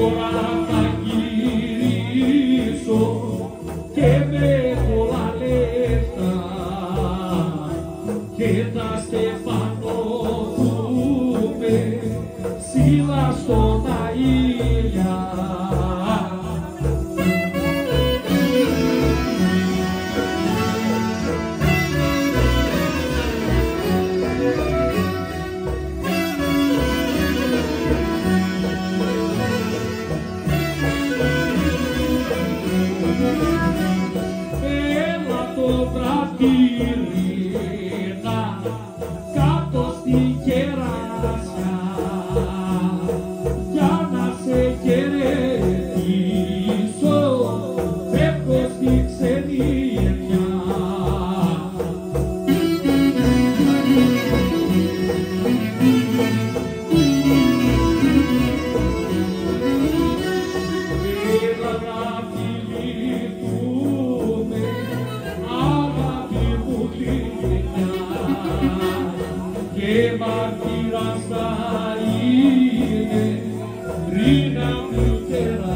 τώρα θα γυρίσω και με πολλά λεφτά και τα στεφανώθουμε ψηλά στον αήλια. Πυρήνα κάτω στη κεράσια για να σε χαιρετήσω, φεύγω στη ξενιέρια. Έλα να φιληθούμε, και μαρτύρας θα είναι πριν από μητέρα.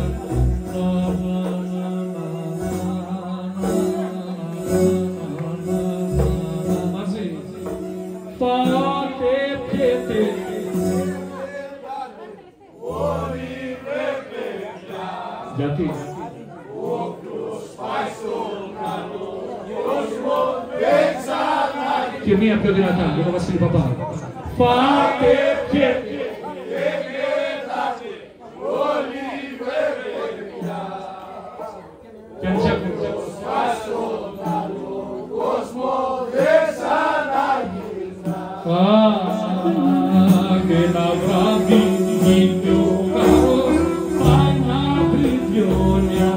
Μαζί. Πάτε πιέτε όλοι πρέπει πια. Γιατί? Όποιος πάει στον καλό κόσμο δεν ξαναγίνει. Και μία πιο δυνατά για τον Βασίλη Παπά. Πάτε και γελάτε όλοι πρέπει πια. Και αν τσέπουν στον καλό κόσμο δεν ξαναγίνει. Και ένα βράδυ είναι ο καρός, πάει να βρει διόνια,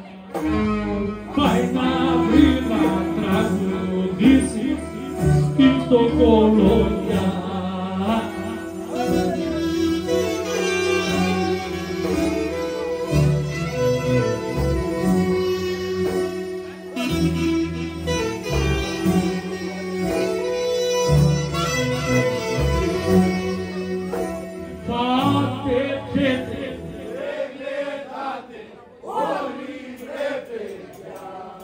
πάει να βρει να τραγουδήσει στο Κολόνια. Πάτε και γλεντάτε όλοι πρέπει πια.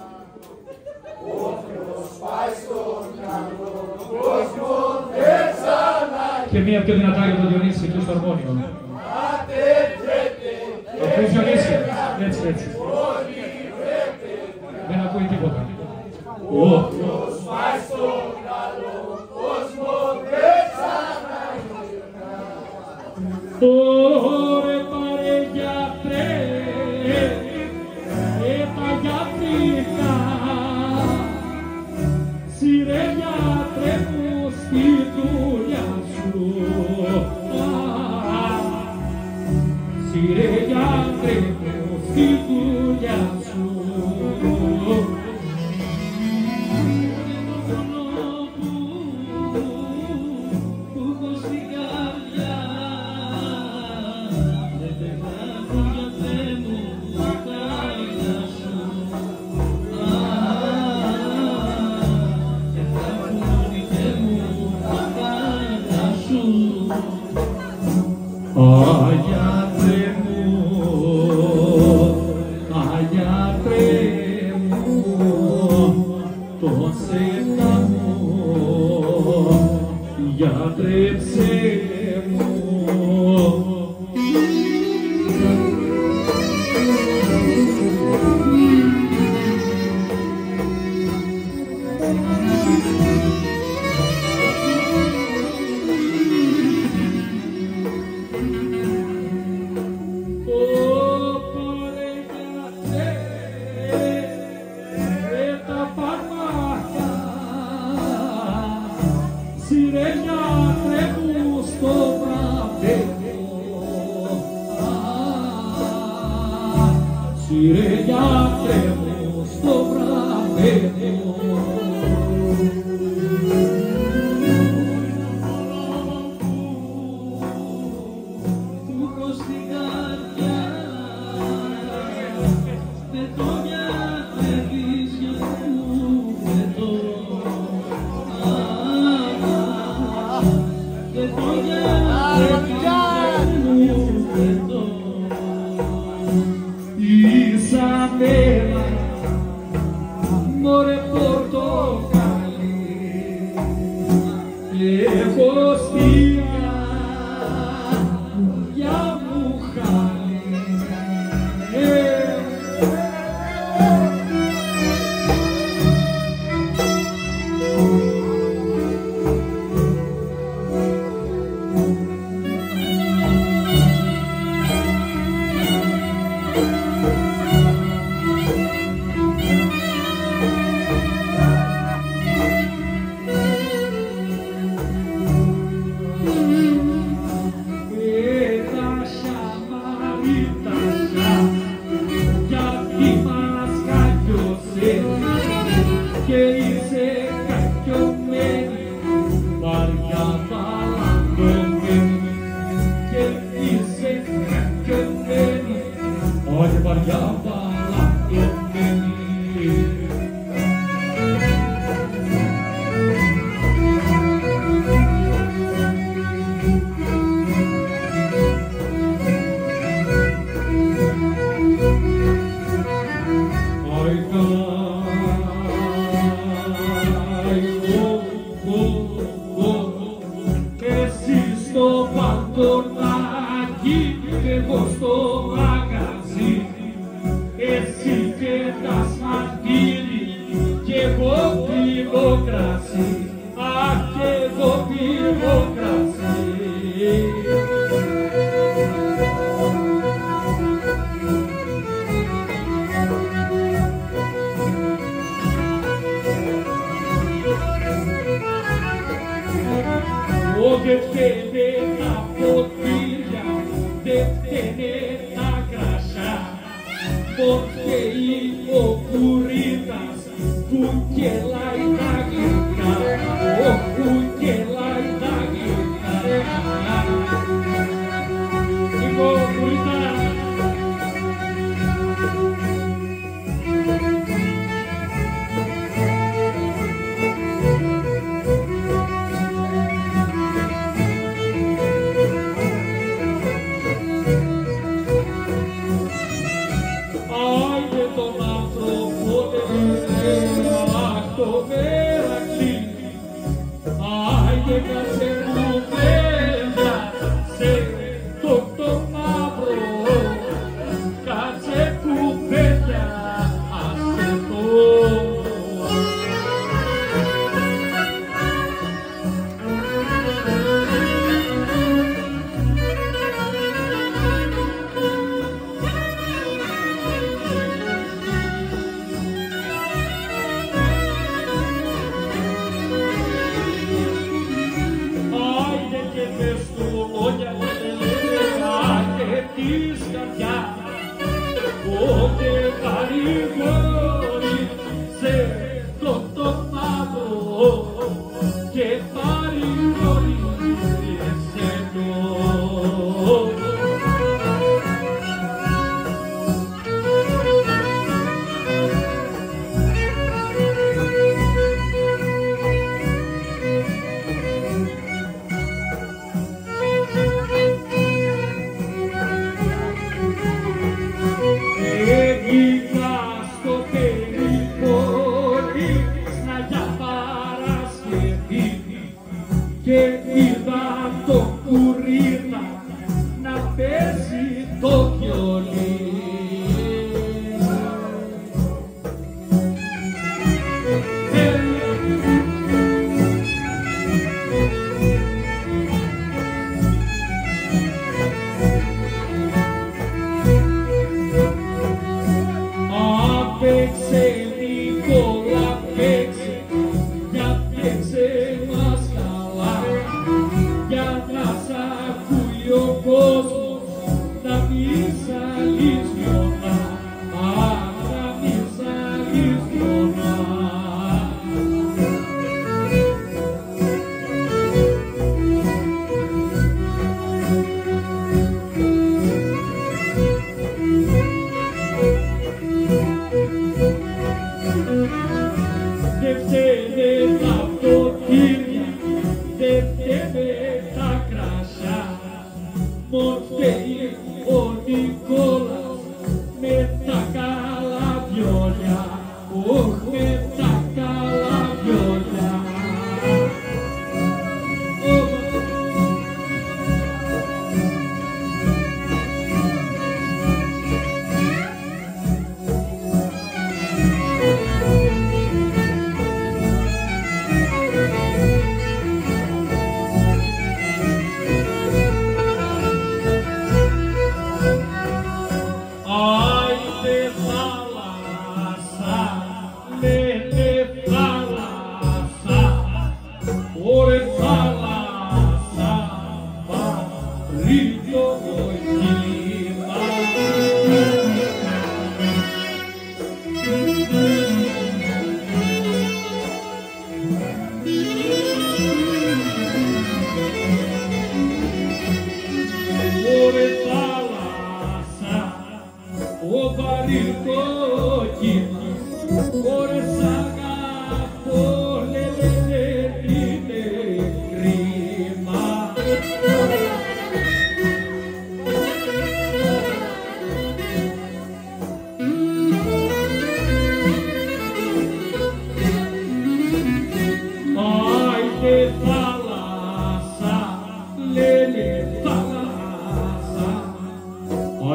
Όποιος πάει στον καλό κόσμο δεν ξαναγίνει. Και μία πιο δυνατά για τον Διονύση εκεί στο αρμόνιο. Πάτε και Ακούει Διονύση. Έτσι, έτσι. Δεν ακούει τίποτα. όποιος πάει στον καλό κόσμο δεν ξαναγίνει. Ωρε πάρε γιατρέ, τα γιατρικά, σειρέ γιατρέ μου στη δουλειά σου, σειρέ γιατρέ μου στη δουλειά σου. Metacala viola, oh metacala.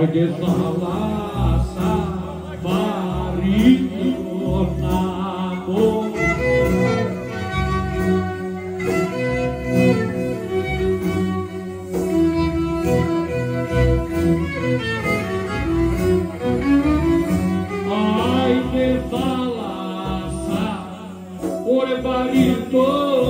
de falasa marito namo. Ai de falasa ore barito